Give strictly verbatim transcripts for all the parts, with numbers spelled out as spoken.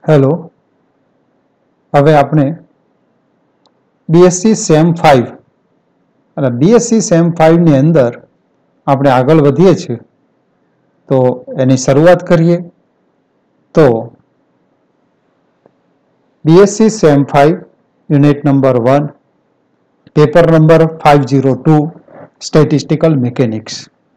Hello, હવે આપણે BSc sem five અને બીએસસી સેમ ફાઇવની અંદર આપણે આગળ વધીએ છીએ તો એની શરૂઆત કરીએ. તો BSc sem five unit number one, paper number five zero two, statistical mechanics.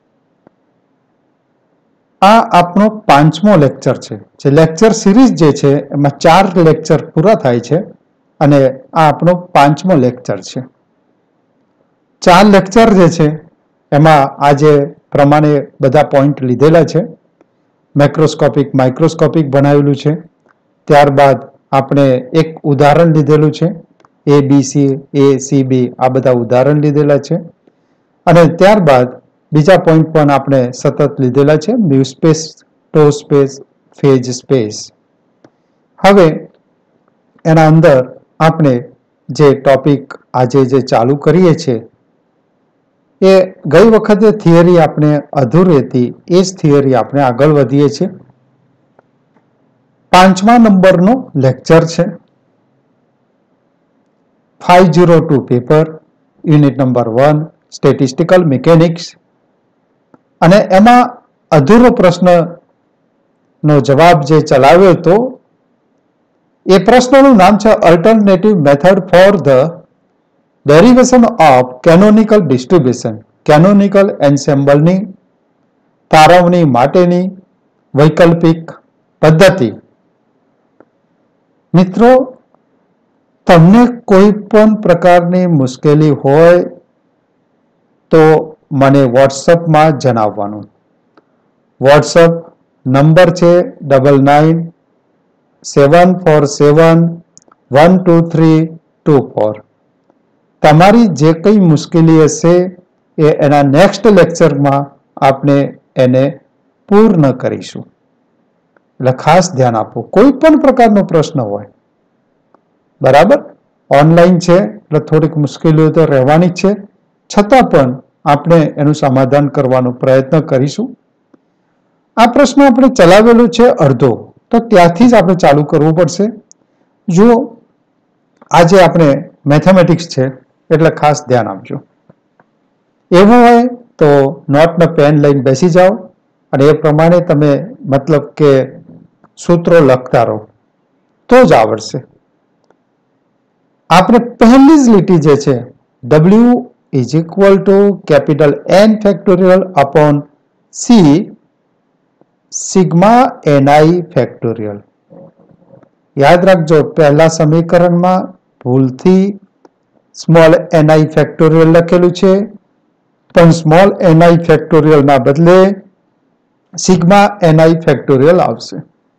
આ આપણો પાંચમો લેક્ચર છે. જે લેક્ચર સિરીઝ જે છે એમાં ચાર લેક્ચર પૂરા થાય છે અને આ આપણો પાંચમો લેક્ચર છે. ચાર લેક્ચર જે છે એમાં આજે પ્રમાણે બધા પોઈન્ટ લીધેલા છે. મેક્રોસ્કોપિક માઇક્રોસ્કોપિક બનાવેલું છે. ત્યારબાદ આપણે એક ઉદાહરણ લીધેલું છે. એ B C A C B આ બધા ઉદાહરણ લીધેલા છે અને ત્યારબાદ બીજા પોઈન્ટ પણ આપણે સતત લીધેલા છે. Mu space, tau space, phase space. હવે એના અંદર આપણે જે ટોપિક આજે જે ચાલુ કરીએ છીએ એ ગઈ વખતે થિયરી આપણે અધૂરી હતી, એ જ થિયરી આપણે આગળ વધીએ છીએ. પાંચમા નંબરનો લેક્ચર છે. Five zero two paper, unit number one, statistical mechanics. અને એમાં અધૂરો પ્રશ્નનો જવાબ જે ચલાવ્યો હતો એ પ્રશ્નનું નામ છે alternative method for the derivation of canonical distribution. Canonical એન્સેમ્બલની તારવણી માટેની વૈકલ્પિક પદ્ધતિ. મિત્રો, તમને કોઈ પણ પ્રકારની મુશ્કેલી હોય તો મને વોટ્સઅપમાં જણાવવાનું. વોટ્સઅપ નંબર છે double nine seven four seven one two three two four. તમારી જે કંઈ મુશ્કેલી હશે એ એના નેક્સ્ટ લેક્ચરમાં આપણે એને પૂર્ણ કરીશું. એટલે ખાસ ધ્યાન આપો. કોઈ પણ પ્રકારનો પ્રશ્ન હોય, બરાબર, ઓનલાઈન છે એટલે થોડીક મુશ્કેલીઓ તો રહેવાની જ છે, છતાં પણ આપણે એનું સમાધાન કરવાનો પ્રયત્ન કરીશું. આ પ્રશ્ન આપણે ચલાવેલો છે અડધો, તો ત્યાંથી જ આપણે ચાલુ કરવું પડશે. જો આજે આપણે મેથેમેટિક્સ છે એટલે ખાસ ધ્યાન આપજો. એવું હોય તો નોટને પેન લઈને બેસી જાઓ અને એ પ્રમાણે તમે મતલબ કે સૂત્રો લખતા રહો તો જ આવડશે. આપણે પહેલી જ લીટી જે છે W is equal to capital N factorial upon C sigma NI factorial. યાદ રાખજો, પહેલા સમીકરણમાં ભૂલથી સ્મોલ એનઆઈ ફેક્ટોરિયલ લખેલું છે, પણ સ્મોલ એનઆઈ ફેક્ટોરિયલના બદલે સિગ્મા એનઆઈ ફેક્ટોરિયલ આવશે.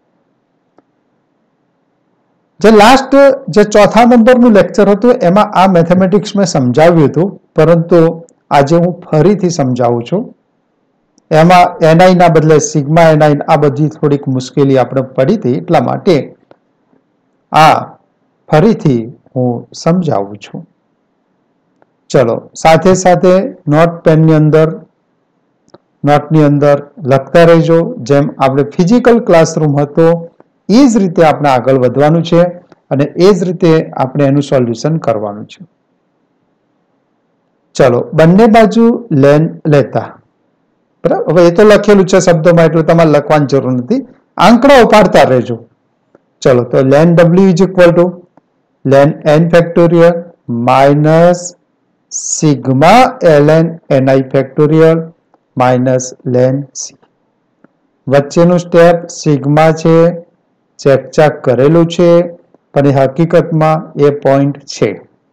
જે લાસ્ટ જે ચોથા નંબરનું લેક્ચર હતું એમાં આ મેથેમેટિક્સ મેં સમજાવ્યું હતું, પરંતુ આજે હું ફરીથી સમજાવું છું. એમાં એનઆઈ ના બદલે સિગ્મા એનઆઈ આ બધી થોડીક મુશ્કેલી આપણે પડી હતી, એટલા માટે આ ફરીથી હું સમજાવું છું. ચલો, સાથે સાથે નોટ પેનની અંદર નોટની અંદર લખતા રહેજો. જેમ આપણે ફિઝિકલ ક્લાસરૂમ હતો એ જ રીતે આપણે આગળ વધવાનું છે અને એ જ રીતે આપણે એનું સોલ્યુશન કરવાનું છે. ચલો, બંને બાજુ લેન લેતા, બરાબર. હવે એ તો લખેલું છે શબ્દોમાં એટલે તમારે લખવાની જરૂર નથી, આંકડાઓ પાડતા રહેજો. ચલો, તો ln W is equal to ln N factorial minus sigma L N NI factorial minus ln C. વચ્ચેનું સ્ટેપ સિગ્મા છે, ચેકચાક કરેલું છે, પણ એ હકીકતમાં એ પોઈન્ટ છે.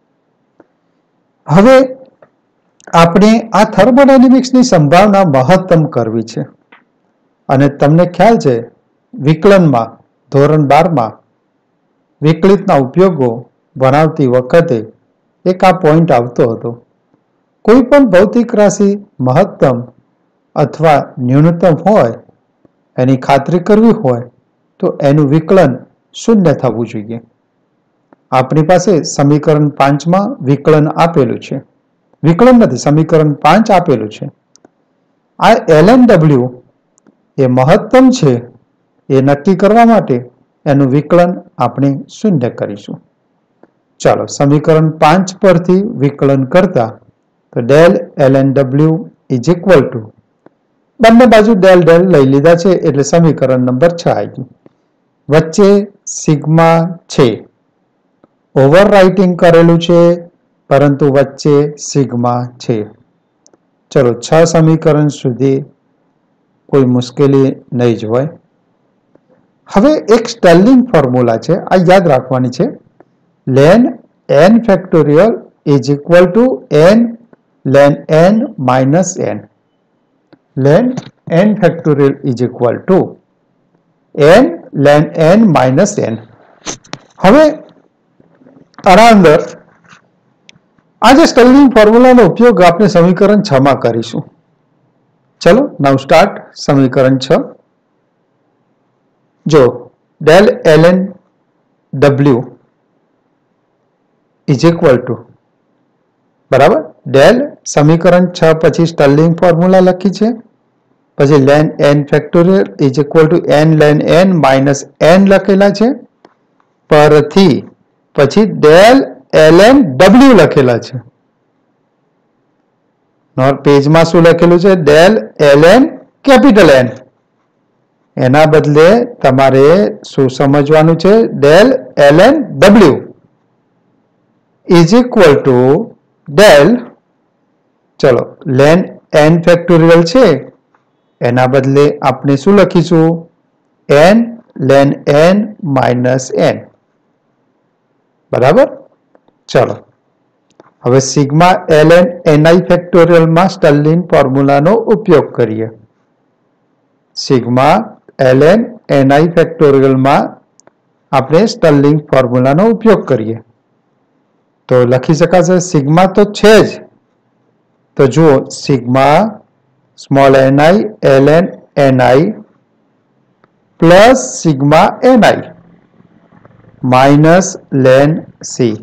હવે આપણે આ થર્મોડાયનેમિક્સની સંભાવના મહત્તમ કરવી છે અને તમને ખ્યાલ છે વિકલનમાં ધોરણ બારમાં વિકલિતના ઉપયોગો ભણાવતી વખતે એક આ પોઈન્ટ આવતો હતો. કોઈ પણ ભૌતિક રાશિ મહત્તમ અથવા ન્યૂનતમ હોય એની ખાતરી કરવી હોય તો એનું વિકલન શૂન્ય થવું જોઈએ. આપણી પાસે સમીકરણ પાંચમાં વિકલન આપેલું છે, વિકલન નથી, સમીકરણ પાંચ આપેલું છે. આ એલ એન ડબલ્યુ એ મહત્તમ છે એ નક્કી કરવા માટે એનું વિકલન આપણે શૂન્ય કરીશું. ચાલો સમીકરણ પાંચ પરથી વિકલન કરતા તો del L N W is equal to બંને બાજુ ડેલ ડેલ લઈ લીધા છે એટલે સમીકરણ નંબર છ આવી ગયું. વચ્ચે સિગ્મા છે, ઓવર રાઇટિંગ કરેલું છે પરંતુ વચ્ચે સિગ્મા છે. ચલો છ સમીકરણ સુધી કોઈ મુશ્કેલી નહીં જ હોય. હવે એક સ્ટર્લિંગ ફોર્મ્યુલા છે, આ યાદ રાખવાની છે. Ln N factorial is equal to N ln N minus N. Ln N factorial is equal to N ln N minus N. હવે આના અંદર આ જે સ્ટર્લિંગ ફોર્મ્યુલાનો ઉપયોગ આપણે સમીકરણ છ માં કરીશું. ચલો નાઉ સ્ટાર્ટ સમીકરણ છ. જો del L N W is equal to બરાબર ડેલ સમીકરણ છ પછી સ્ટર્લિંગ ફોર્મ્યુલા લખી છે, પછી ln N factorial is equal to N ln N minus N લખેલા છે, પરથી પછી ડેલ એલ એન ડબલ્યુ લખેલા છે. પેજમાં શું લખેલું છે? Del L N capital N. એના બદલે તમારે શું સમજવાનું છે? Del L N W is equal to del, ચલો લેન એન ફેક્ટોરિયલ છે એના બદલે આપણે શું લખીશું? N ln N minus N. બરાબર. ચલો હવે સિગ્મા એલ એન એનઆઈ ફેક્ટોરિયલમાં સ્ટર્લિંગ ફોર્મ્યુલાનો ઉપયોગ કરીએ. સિગ્મા એલ એન એનઆઈ ફેક્ટોરિયલમાં આપણે સ્ટર્લિંગ ફોર્મ્યુલાનો ઉપયોગ કરીએ તો લખી શકાશે. સિગ્મા તો છે જ, તો જુઓ sigma small NI L N NI plus sigma NI minus ln C.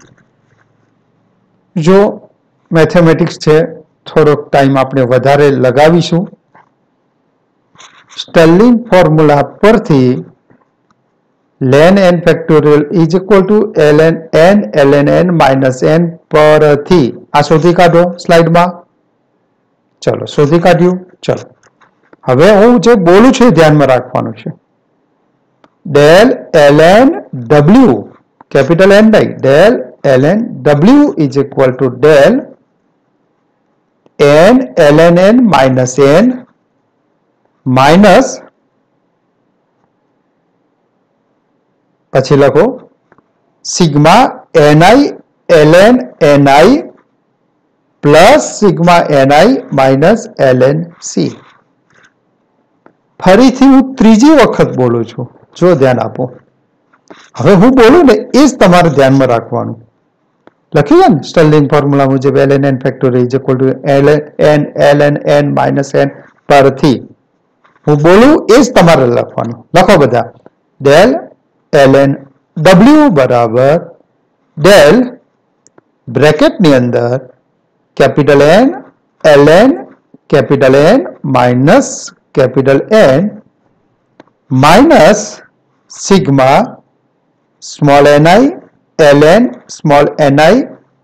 જો મેથેમેટિક્સ છે થોડોક ટાઈમ આપણે વધારે લગાવીશું. સ્ટર્લિંગ ફોર્મ્યુલા પરથી ln N factorial is equal to L N N L N N minus N પરથી આ શોધી કાઢો સ્લાઇડમાં. ચલો શોધી કાઢ્યું. ચલો હવે હું જે બોલું છું એ ધ્યાનમાં રાખવાનું છે. Del L N W capital N નહીં, del L N W is equal to del N L N N minus N minus પછી લખો sigma NI L N NI plus sigma NI minus L N C. ફરીથી હું ત્રીજી વખત બોલું છું, જો ધ્યાન આપો. હવે હું બોલું ને એ જ તમારે ધ્યાનમાં રાખવાનું. લખી છે ને સ્ટર્લિંગ ફોર્મ્યુલા મુજબ L N N factorial is equal to L N L N N minus N પરથી હું બોલું એ જ તમારે લખવાનું. લખો બધા. ડેલ એલ એન ડબલ્યુ બરાબર ડેલ બ્રેકેટની અંદર capital N L N capital N minus capital N minus sigma small NI L N small NI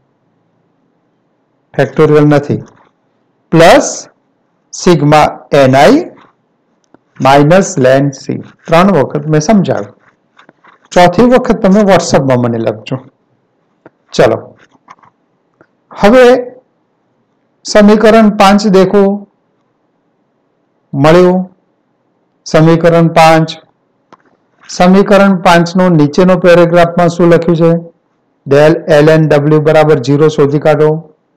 factorial નથી plus sigma NI minus ln C. ત્રણ વખત મેં સમજાવ્યું. ચોથી વખત તમે વોટ્સઅપમાં મને લખજો. ચલો હવે સમીકરણ પાંચ દેખો મળ્યું. સમીકરણ પાંચ સમીકરણ પાંચ નો નીચેનો પેરેગ્રાફમાં શું લખ્યું છે? ડેલ એલ એન ડબલ્યુ બરાબર ઝીરો શોધી કાઢો.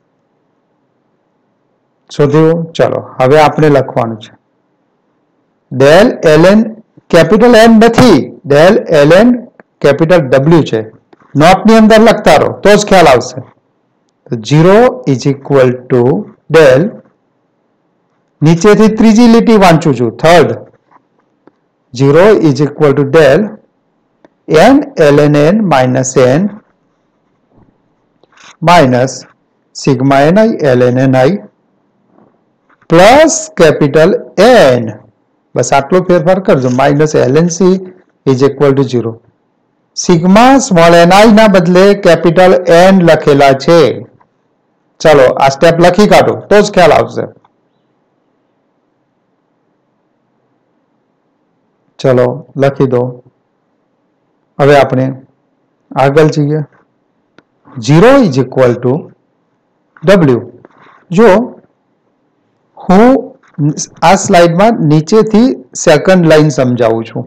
શોધ્યું. ચલો હવે આપણે લખવાનું છે del L N capital N નથી, del L N capital W છે. નોટની અંદર લખતા રહો તો જ ખ્યાલ આવશે. Zero is equal to del, નીચેથી ત્રીજી લીટી વાંચું છું, third. Zero is equal to del N L N N minus N minus sigma N I L N N I plus capital N, બસ આટલો ફેરફાર કરજો, minus L N C is equal to zero. Sigma small NI ના બદલે capital N લખેલા છે. ચલો આ સ્ટેપ લખી કાઢો તો જ ખ્યાલ આવશે. ચલો લખી દો. હવે આપણે આગળ જઈએ. Zero is equal to W. જો હું આ સ્લાઇડમાં નીચેથી સેકન્ડ લાઈન સમજાવું છું.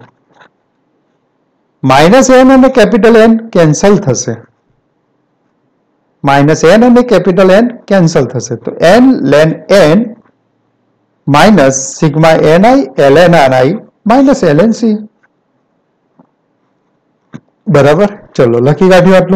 માઇનસ એન અને કેપિટલ એન કેન્સલ થશે. માઇનસ એન અને કેપિટલ એન કેન્સલ થશે. તો N ln N minus sigma NI L N I minus L N C. બરાબર. ચલો લખી કાઢ્યું આટલું.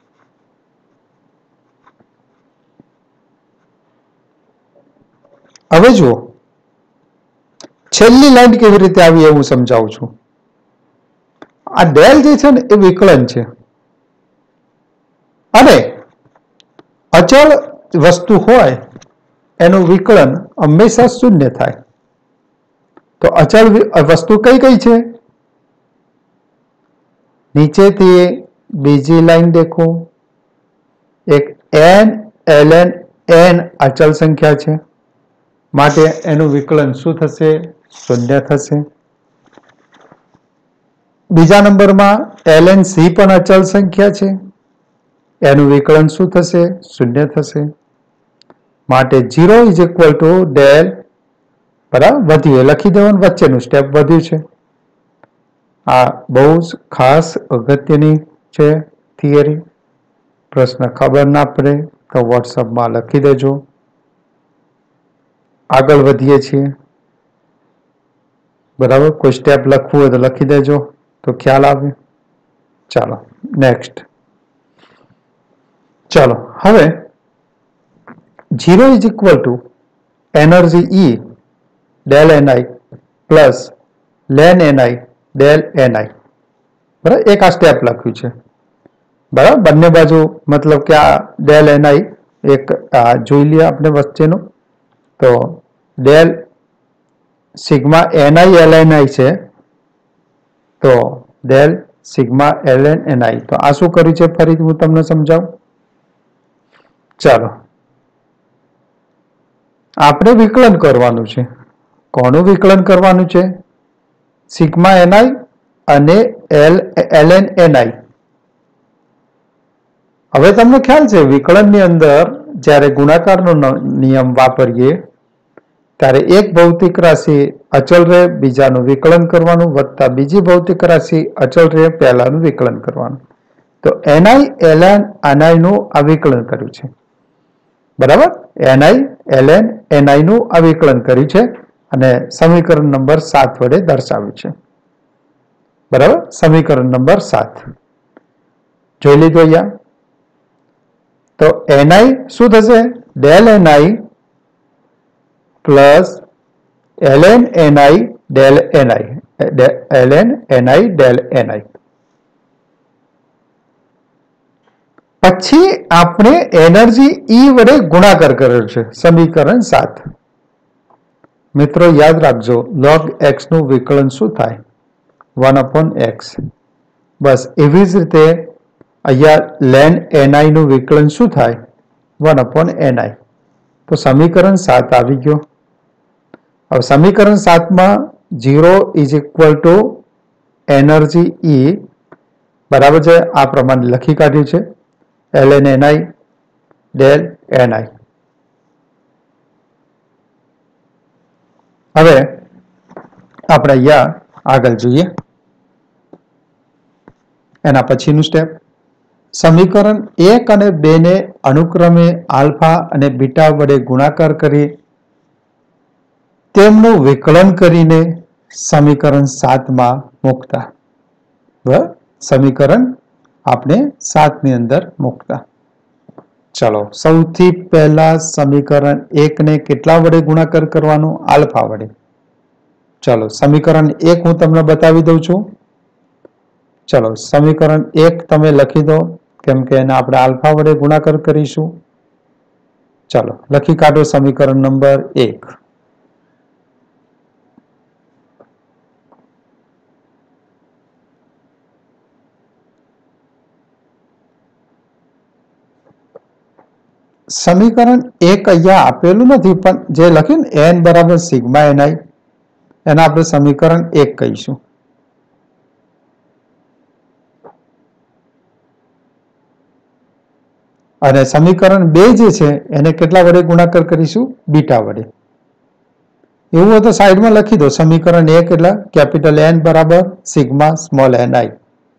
હવે જુઓ છેલ્લી લાઈન કેવી રીતે આવી એવું સમજાવું છું. આ ડેલ જે છે ને એ વિકલન છે અને અચળ વસ્તુ હોય એનું વિકલન હંમેશા શૂન્ય થાય. તો અચળ વસ્તુ કઈ કઈ છે? નીચેથી બીજી લાઈન દેખો. એક એન એલ એન એન અચળ સંખ્યા છે માટે એનું વિકલન શું થશે? શૂન્ય થશે. બીજા નંબરમાં એલ એન સી પણ અચળ સંખ્યા છે, એનું વિકલન શું થશે? શૂન્ય થશે. માટે zero is equal to del. બરાબર વધ્યું એ લખી દેવાનું, વચ્ચેનું સ્ટેપ વધ્યું છે. આ બહુ જ ખાસ અગત્યની છે થિયરી. પ્રશ્ન ખબર ના પડે તો વોટ્સઅપમાં લખી દેજો. આગળ વધીએ છીએ. બરાબર. કોઈ સ્ટેપ લખવું હોય તો લખી દેજો તો ખ્યાલ આવે. ચાલો નેક્સ્ટ. ચાલો હવે zero is equal to energy E del NI plus ln NI del NI. બરાબર. એક આ સ્ટેપ લખ્યું છે. બરાબર. બંને બાજુ મતલબ કે આ ડેલ એનઆઈ એક જોઈ લઈએ આપણે વચ્ચેનું. તો del sigma NI L NI છે તો del sigma L N NI. તો આ શું કર્યું છે ફરીથી હું તમને સમજાવું. ચાલો આપણે વિકલન કરવાનું છે. કોનું વિકલન કરવાનું છે? સિગ્મા એનઆઈ અને એલ એલ એન એનઆઈ. હવે તમને ખ્યાલ છે વિકલનની અંદર જ્યારે ગુણાકારનો નિયમ વાપરીએ ત્યારે એક ભૌતિક રાશિ અચળ રહે બીજાનું વિકલન કરવાનું વત્તા બીજી ભૌતિક રાશિ અચળ રહે પહેલાનું વિકલન કરવાનું. તો એનઆઈ એલ એન એનઆઈ નું આ વિકલન કર્યું છે. બરાબર. એનઆઈ એલ એન એનઆઈ નું આ વિકલન કર્યું છે અને સમીકરણ નંબર સાત વડે દર્શાવ્યું છે. બરાબર. સમીકરણ નંબર સાત જોઈ લીધું અહીંયા. તો એનઆઈ શું થશે? Del NI plus L N NI del NI. L N NI del NI. પછી આપણે એનર્જી ઈ વડે ગુણાકાર કર્યો છે. સમીકરણ સાત. મિત્રો યાદ રાખજો લોગ એક્સ નું વિકલન શું થાય? One upon x. બસ એવી જ રીતે અહીંયા લેન એનઆઈ નું વિકલન શું થાય? One upon NI. તો સમીકરણ સાત આવી ગયો. હવે સમીકરણ સાતમાં zero is equal to energy E બરાબર છે આ પ્રમાણે લખી કાઢ્યું છે. L N NI del NI. હવે આપણે અહીંયા આગળ જોઈએ. એના પછીનું સ્ટેપ. સમીકરણ એક અને બે ને અનુક્રમે આલ્ફા અને બીટા વડે ગુણાકાર કરી તેમનું વિકલન કરીને સમીકરણ સાતમાં મૂકતા. બરાબર. સમીકરણ આપણે સાત ની અંદર મૂકતા. ચલો સૌથી પહેલા સમીકરણ એક ને કેટલા વડે ગુણાકાર કરવાનો? આલ્ફા વડે. ચલો સમીકરણ એક હું તમને બતાવી દઉં છું. ચલો સમીકરણ એક તમે લખી દો કેમ કે એને આપણે આલ્ફા વડે ગુણાકાર કરીશું. ચલો લખી કાઢો સમીકરણ નંબર એક. સમીકરણ એક અહીંયા આપેલું નથી, પણ જે લખ્યું ને એન બરાબર સિગ્મા એનઆઈ, એના આપણે સમીકરણ એક કહીશું. અને સમીકરણ બે જે છે એને કેટલા વડે ગુણાકાર કરીશું? બીટા વડે. એવું હોય તો સાઈડમાં લખી દો, સમીકરણ એક એટલે કેપિટલ એન બરાબર સિગ્મા સ્મોલ એન આઈ.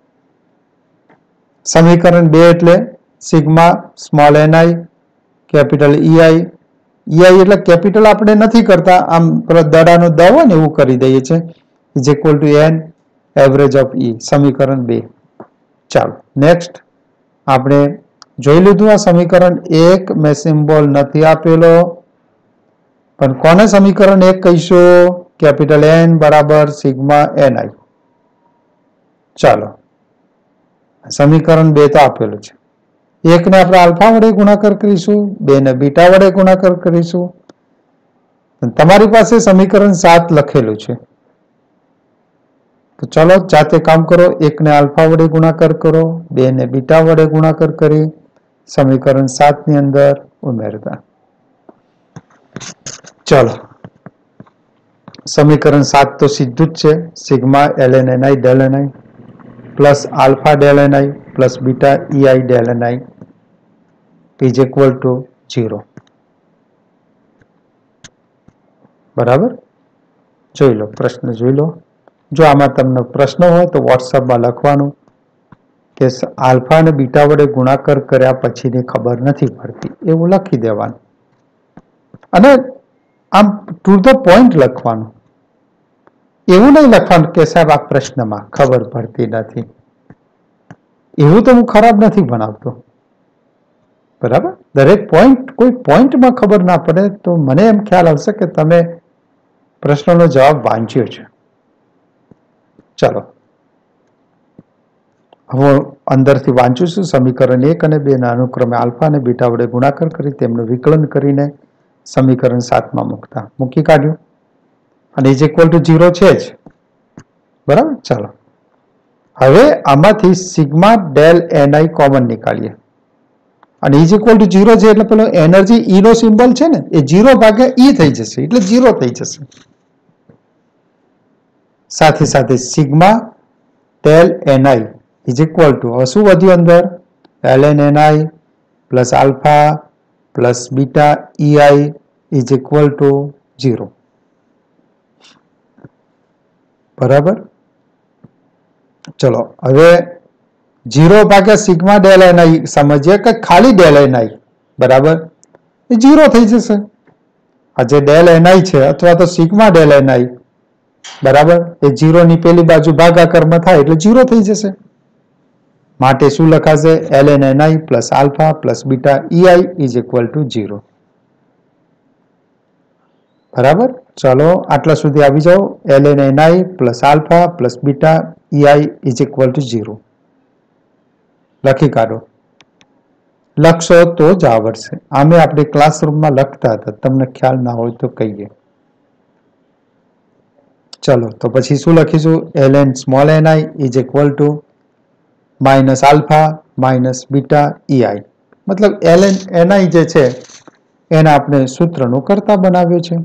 સમીકરણ બે એટલે sigma small N I capital EI. EI એટલે કેપિટલ આપણે નથી કરતા, આમ પેલો દડાનો દ હોય ને એવું કરી દઈએ છીએ. Is equal to N average of E. સમીકરણ બે. ચાલો નેક્સ્ટ આપણે જોઈ લીધું આ સમીકરણ એક. મેં સિમ્બોલ નથી આપેલો, પણ કોને સમીકરણ એક કહીશું? કેપિટલ એન બરાબર સિગ્મા એન આઈ. ચાલો સમીકરણ બે તો આપેલું છે. એક ને આપણે આલ્ફા વડે ગુણાકાર કરીશું, બે ને બીટા વડે ગુણાકાર કરીશું. તમારી પાસે સમીકરણ સાત લખેલું છે, તો ચલો જાતે કામ કરો. એક ને આલ્ફા વડે ગુણાકાર કરો, બે ને બીટા વડે ગુણાકાર કરી સમીકરણ સાત ની અંદર ઉમેરતા. ચલો સમીકરણ સાત તો સીધું જ છે. Sigma L N N I del N I plus alpha del N I plus beta EI del N I is equal to zero. બરાબર? જોઈ લો, પ્રશ્ન જોઈ લો. જો આમાં તમને પ્રશ્ન હોય તો વોટ્સઅપમાં લખવાનું કે આલ્ફા અને બીટા વડે ગુણાકાર કર્યા પછીની ખબર નથી પડતી, એવું લખી દેવાનું. અને આમ ટુ ધ પોઈન્ટ લખવાનું. એવું નહીં લખવાનું કે સાહેબ આ પ્રશ્નમાં ખબર પડતી નથી. એવું તો હું ખરાબ નથી ભણાવતો. બરાબર? દરેક પોઈન્ટ, કોઈ પોઈન્ટમાં ખબર ના પડે તો મને એમ ખ્યાલ આવશે કે તમે પ્રશ્નનો જવાબ વાંચ્યો છે. ચાલો હું અંદરથી વાંચું છું. સમીકરણ એક અને બે ના અનુક્રમે આલ્ફા અને બીટા વડે ગુણાકાર કરી તેમનું વિકલન કરીને સમીકરણ સાતમાં મૂકતા. મૂકી કાઢ્યું અને ઇઝ ઇક્વલ ટુ ઝીરો છે જ. બરાબર? ચાલો હવે આમાંથી સિગ્મા ડેલ એનઆઈ કોમન નીકાળીએ અને ઇઝ ઇક્વલ ટુ ઝીરો છે એટલે પેલો એનર્જી ઈ નો સિમ્બોલ છે ને એ ઝીરો ભાગ્યા ઈ થઈ જશે, એટલે ઝીરો થઈ જશે. સાથે સાથે sigma del NI is equal to, હવે શું વધ્યું અંદર? L N NI plus alpha plus beta EI is equal to zero. બરાબર? ચલો હવે ઝીરો ભાગ્યા સિગ્મા ડેલ એનઆઈ સમજીએ કે ખાલી ડેલ એનઆઈ બરાબર એ ઝીરો થઈ જશે. આ જે ડેલ એનઆઈ છે અથવા તો સિગ્મા ડેલ એનઆઈ બરાબર એ ઝીરો ની પેલી બાજુ ભાગાકારમાં થાય એટલે ઝીરો થઈ જશે. માટે શું લખાશે? L N NI plus alpha plus beta EI is equal to zero. બરાબર? ચાલો આટલા સુધી આવી જાઓ. L N NI plus alpha plus beta EI is equal to zero લખી કાઢો. લખશો તો જ આવડશે. આમે આપણે ક્લાસરૂમમાં લખતા હતા, તમને ખ્યાલ ના હોય તો કહીએ. ચલો તો પછી શું લખીશું? L N small NI is equal to minus alpha minus beta EI. મતલબ એલ એન એનઆઈ જે છે એને આપણે સૂત્રનું કરતા બનાવ્યું છે.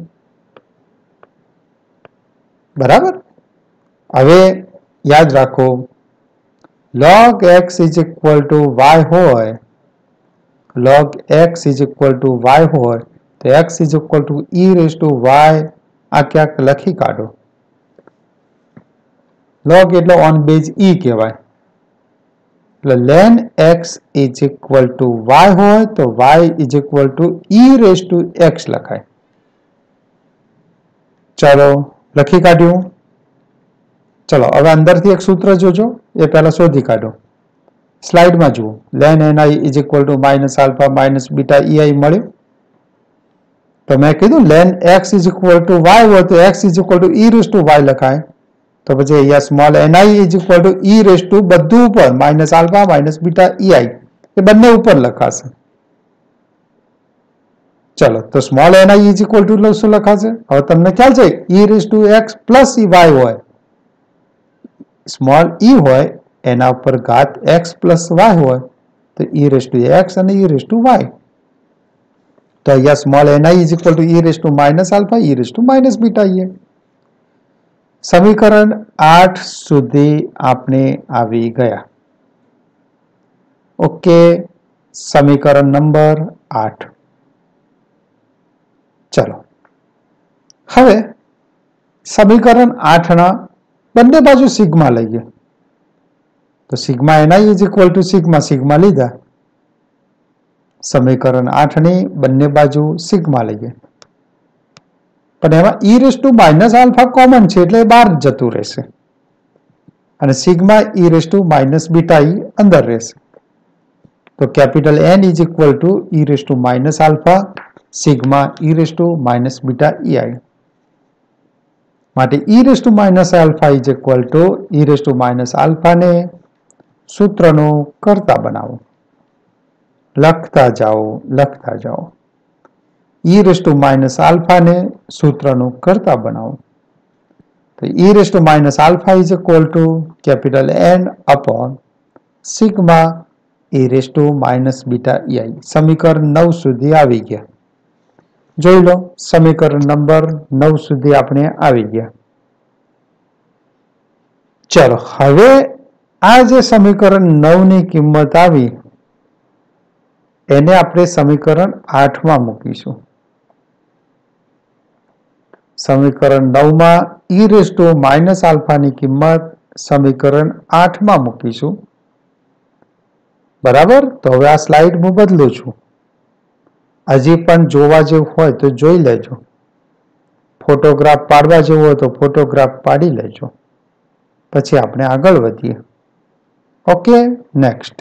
બરાબર? હવે યાદ રાખો, log x is equal to Y હોય, log x is equal to Y હોય તો x is equal to E raise to Y આ ક્યાંક લખી કાઢો. log એટલે ઓન બેઝ ઈ કહેવાય. એટલે ln x is equal to Y હોય તો y is equal to E raise to x લખાય. ચાલો લખી કાઢ્યું. ચલો હવે અંદરથી એક સૂત્ર જોજો, એ પહેલા શોધી કાઢો. સ્લાઇડમાં જુઓ. Ln NI is equal to minus alpha minus beta EI મળ્યું. તો મેં કીધું ln X is equal to Y હોય તો X is equal to E raise to Y લખાય. તો પછી અહીંયા small NI is equal to E raise to બધું ઉપર minus alpha minus beta EI એ બંને ઉપર લખાશે. ચલો તો small NI is equal to શું લખાશે? હવે તમને ખ્યાલ છે ઈ raise to X plus E Y હોય, સ્મોલ ઈ હોય એના ઉપર ઘાત એક્સ પ્લસ વાય હોય તો ઈ રેઝ ટુ એક્સ અને ઈ રેઝ ટુ વાય. તો અહીંયા small NI is equal to E raise to minus alpha E raise to minus beta E. સમીકરણ આઠ સુધી આપણે આવી ગયા. ઓકે, સમીકરણ નંબર આઠ. ચલો હવે સમીકરણ આઠ ના બંને બાજુ સિગ્મા લઈએ. તો sigma NI is equal to sigma sigma લીધા. સમીકરણ આઠ ની બંને બાજુ સિગ્મા લઈએ, પણ એમાં E raise to minus alpha common છે એટલે બહાર જતું રહેશે અને sigma E raise to minus beta E અંદર રહેશે. તો capital N is equal to E raise to minus alpha sigma E raise to minus beta E I. માટે E raise to minus alpha is equal to E raise to minus alpha ને સૂત્રનું કરતા બનાવો. લખતા જાઓ લખતા જાઓ. E raise to minus alpha ને સૂત્રનું કરતા બનાવો. તો E raise to minus alpha is equal to capital N upon sigma E raise to minus beta E I. સમીકરણ નવ સુધી આવી ગયા. જોઈ લો, સમીકરણ નંબર નવ સુધી આપણે આવી ગયા. ચલો હવે આ જે સમીકરણ નવ ની કિંમત આવી એને આપણે સમીકરણ આઠ માં મૂકીશું. સમીકરણ નવ માં E raise to minus alpha ની કિંમત સમીકરણ આઠ માં મૂકીશું. બરાબર. તો હવે આ સ્લાઇડ હું બદલું છું. હજી પણ જોવા જેવું હોય તો જોઈ લેજો. ફોટોગ્રાફ પાડવા જેવો હોય તો ફોટોગ્રાફ પાડી લેજો. પછી આપણે આગળ વધીએ. Okay, next.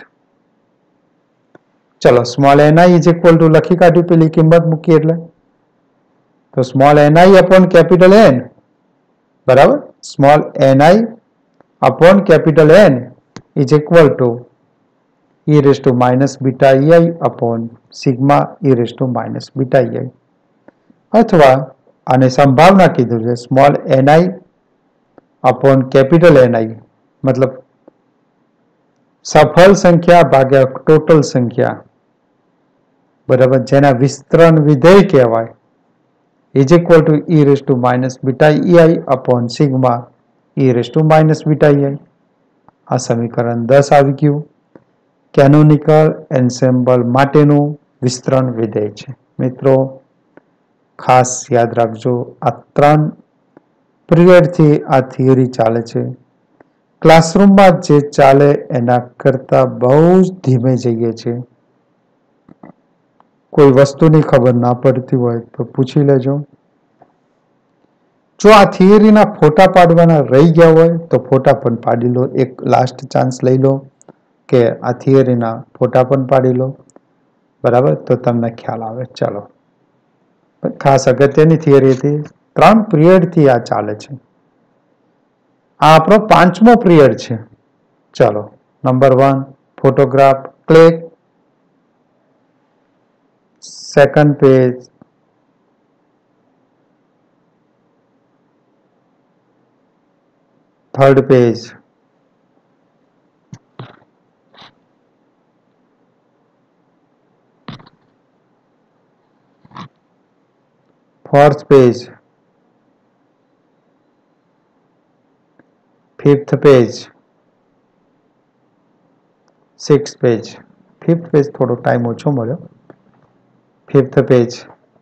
ચલો small NI is equal to લખી કાઢ્યું પેલી કિંમત મૂકી એટલે. તો small NI upon capital N બરાબર. Small NI upon capital N is equal to E raise to minus beta E upon sigma E raise to minus beta E. અથવા આને સંભાવના કીધું છે small NI upon capital NI, મતલબ સફળ સંખ્યા ભાગ્યા ટોટલ સંખ્યા બરાબર, જેના વિસ્તરણ વિધેય કહેવાય, is equal to E raise to minus beta E upon sigma E raise to minus beta E. આ સમીકરણ દસ આવી ગયું. કેનોનિકલ એન્સેમ્બલ માટેનું વિસ્તરણ વિધેય છે. મિત્રો ખાસ યાદ રાખજો, આ ત્રણ પિરિયડથી આ થિયરી ચાલે છે. ક્લાસરૂમમાં જે ચાલે એના કરતા બહુ જ ધીમે જઈએ છે. કોઈ વસ્તુની ખબર ના પડતી હોય તો પૂછી લેજો. જો આ થિયરીના ફોટા પાડવાના રહી ગયા હોય તો ફોટા પણ પાડી લો. એક લાસ્ટ ચાન્સ લઈ લો કે આ થિયરીના ફોટા પણ પાડી લો. બરાબર, તો તમને ખ્યાલ આવે. ચલો, ખાસ અગત્યની થિયરી હતી. ત્રણ પિરિયડથી આ ચાલે છે. આ આપણો પાંચમો પિરિયડ છે. ચલો, number one photograph click. Second page, third page, fourth page, fifth page, sixth page. fifth page થોડો ટાઈમ ઓછો મળ્યો. fifth page,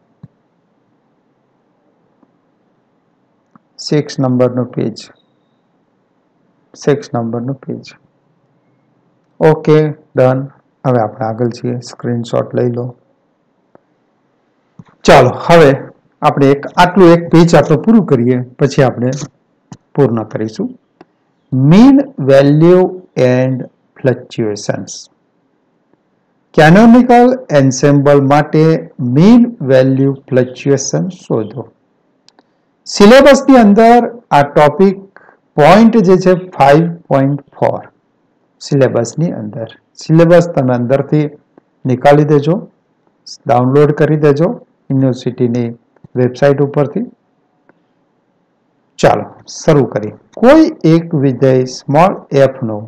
six નંબરનું પેજ, સિક્સ નંબરનું પેજ. Okay, done. હવે આપણે આગળ છીએ. સ્ક્રીનશોટ લઈ લો. ચાલો હવે આપણે એક આટલું એક પેજ આપણે પૂરું કરીએ, પછી આપણે પૂર્ણ કરીશું. Mean value and fluctuations. Canonical ensemble માટે મીન વેલ્યુ ફ્લક્ચ્યુએશન શોધો. સિલેબસની અંદર આ ટોપિક પોઈન્ટ જે છે ફાઈવ પોઈન્ટ ફોર સિલેબસની અંદર. સિલેબસ તમે અંદરથી નીકાળી દેજો, ડાઉનલોડ કરી દેજો યુનિવર્સિટીની વેબસાઇટ ઉપરથી. ચાલો શરૂ કરીએ. કોઈ એક વિધેય સ્મોલ એફ નું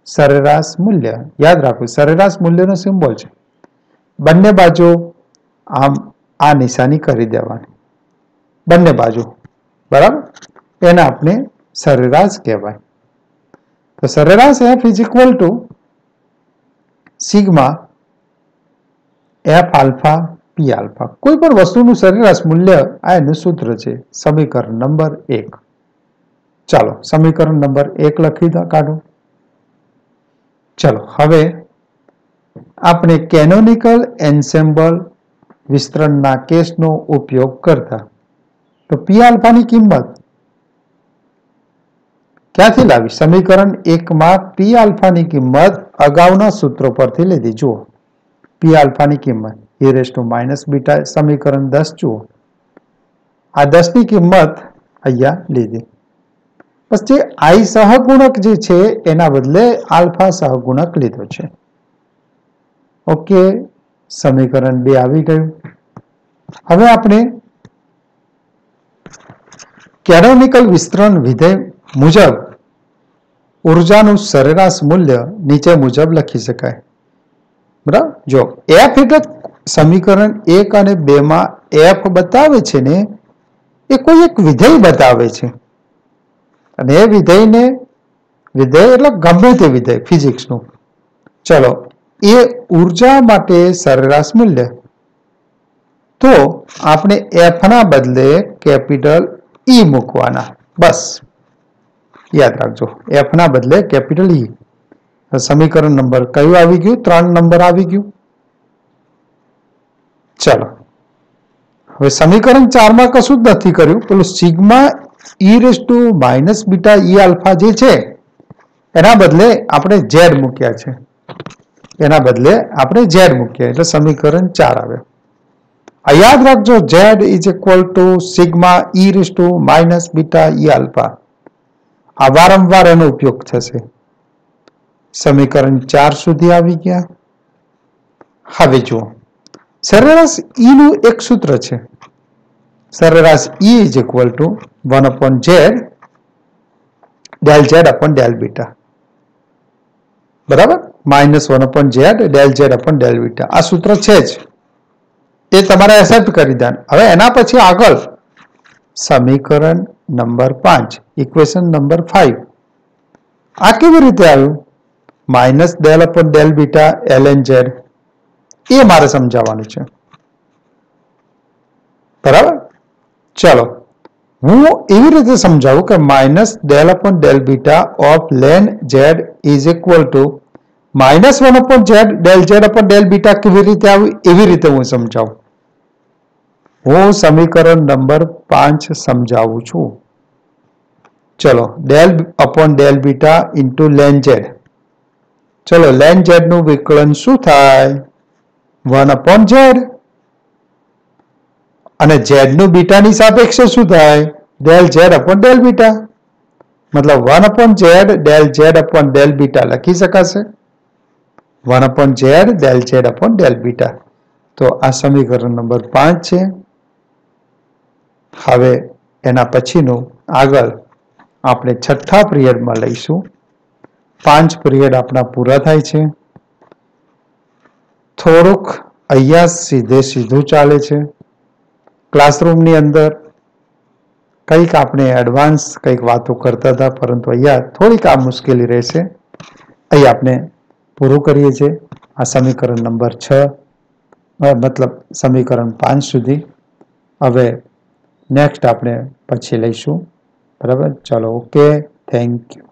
સરેરાશ મૂલ્ય, યાદ રાખો સરેરાશ મૂલ્યનો સિમ્બોલ છે. બંને બાજુ આમ આ નિશાની કરી દેવાની બંને બાજુ, બરાબર. એને આપણે સરેરાશ કહેવાય. તો સરેરાશ F is equal to sigma F alpha P alpha. કોઈ પણ વસ્તુનું સરેરાશ મૂલ્ય આ એનું સૂત્ર છે. સમીકરણ નંબર એક. ચાલો સમીકરણ નંબર એક લખી દો, કાઢો. ચલો હવે આપણે કેનોનિકલ એન્સેમ્બલ વિસ્તરણના કેસનો ઉપયોગ કરતા તો પી આલ્ફાની કિંમત ક્યાંથી લાવી? સમીકરણ એકમાં પી આલ્ફાની કિંમત અગાઉના સૂત્રો પરથી લીધી. જુઓ પી આલ્ફાની કિંમત e raise to minus beta, સમીકરણ દસ જુઓ. આ દસ ની કિંમત અહીંયા લીધી. પછી આઈ સહગુણક જે છે એના બદલે આલ્ફા સહગુણક લીધો છે. ઓકે, સમીકરણ બે આવી ગયું. હવે આપણે કેનોનિકલ વિસ્તરણ વિધેય મુજબ ઉર્જાનું સરેરાશ મૂલ્ય નીચે મુજબ લખી શકાય. બરાબર. જો એફ એટલે સમીકરણ એક અને બે માં એફ બતાવે છે ને એ કોઈ એક વિધેય બતાવે છે, અને એ વિધેયને વિધેય એટલે ગમે તે વિધેય ફિઝિક્સનું, ચલો એ ઉર્જા માટે સરેરાશ મૂલ્ય. તો આપણે એફ ના બદલે કેપિટલ ઈ મૂકવાના, બસ યાદ રાખજો. એફ ના બદલે કેપિટલ ઈ. સમીકરણ નંબર કયું આવી ગયું? ત્રણ નંબર આવી ગયું. ચલો હવે સમીકરણ ચાર માં કશું જ નથી કર્યું. પેલું sigma E raise to minus beta E alpha જે છે એના બદલે આપણે ઝેડ મૂક્યા છે. એના બદલે આપણે ઝેડ મૂક્યા એટલે સમીકરણ ચાર આવે. આ યાદ રાખજો, Z is equal to sigma E raise to minus beta E alpha. આ વારંવાર એનો ઉપયોગ થશે. સમીકરણ ચાર સુધી આવી ગયા. હવે જુઓ સરેરાશ ઈ નું એક સૂત્ર છે. સરેરાશ E is equal to one upon Z del Z upon del beta. બરાબર. Minus one upon Z del Z upon del beta. આ સૂત્ર છે જ, એ તમારે એસેપ્ટ કરી દે. હવે એના પછી આગળ સમીકરણ નંબર પાંચ, ઇક્વેશન નંબર ફાઈવ. આ કેવી રીતે આવ્યું? Minus del upon del beta L N Z. એ મારે સમજાવવાનું છે. બરાબર. ચલો હું એવી રીતે સમજાવું કે minus del upon del beta of ln Z is equal to minus one upon Z del Z upon del beta કેવી રીતે આવ્યું એવી રીતે હું સમજાવું. હું સમીકરણ નંબર પાંચ સમજાવું છું. ચલો del upon del beta into ln Z. ચલો લેન ઝેડ નું વિકલન શું થાય? One upon Z. અને ઝેડ નું બીટાની સાપેક્ષે શું થાય? Del Z upon del beta. મતલબ one upon Z del Z upon del beta લખી શકાશે. One upon Z del Z upon del beta. તો આ સમીકરણ નંબર પાંચ છે. હવે એના પછીનું આગળ આપણે છઠ્ઠા પિરિયડમાં લઈશું. પાંચ પિરિયડ આપણા પૂરા થાય છે. થોડુંક અહીંયા સીધે સીધું ચાલે છે. ક્લાસરૂમની અંદર કંઈક આપણે એડવાન્સ કંઈક વાતો કરતા હતા, પરંતુ અહીંયા થોડીક આ મુશ્કેલી રહેશે. અહીં આપણે પૂરું કરીએ છીએ આ સમીકરણ નંબર છ, મતલબ સમીકરણ પાંચ સુધી. હવે નેક્સ્ટ આપણે પછી લઈશું. બરાબર. ચલો ઓકે, થેન્ક યુ.